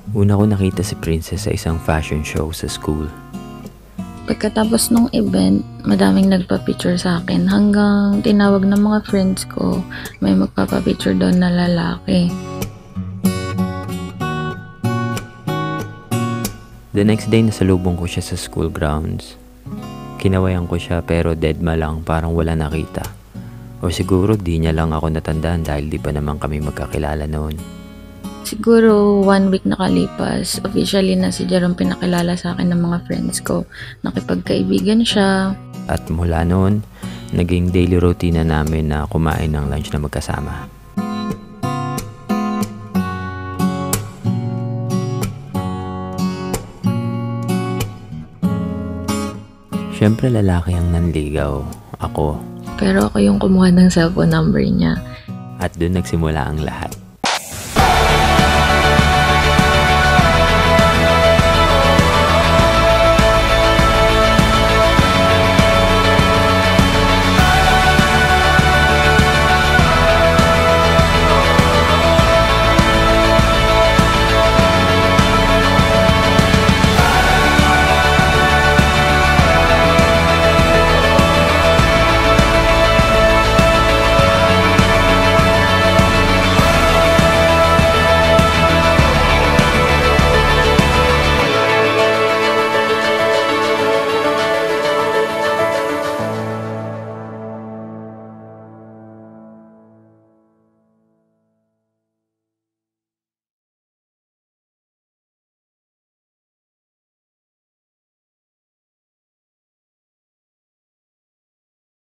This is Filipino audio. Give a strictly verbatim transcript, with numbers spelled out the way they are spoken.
Una ko nakita si Princess sa isang fashion show sa school. Pagkatapos ng event, madaming nagpa-picture sa akin hanggang tinawag ng mga friends ko, may magpapapicture doon na lalaki. The next day, nasalubong ko siya sa school grounds. Kinawayan ko siya pero deadma lang, parang wala nakita. O siguro di niya lang ako natandaan dahil di pa naman kami magkakilala noon. Siguro one week nakalipas, officially na si Jerome pinakilala sa akin ng mga friends ko. Nakipagkaibigan siya. At mula noon, naging daily routine na namin na kumain ng lunch na magkasama. Siyempre lalaki ang nanligaw, ako. Pero ako yung kumuha ng cellphone number niya. At doon nagsimula ang lahat.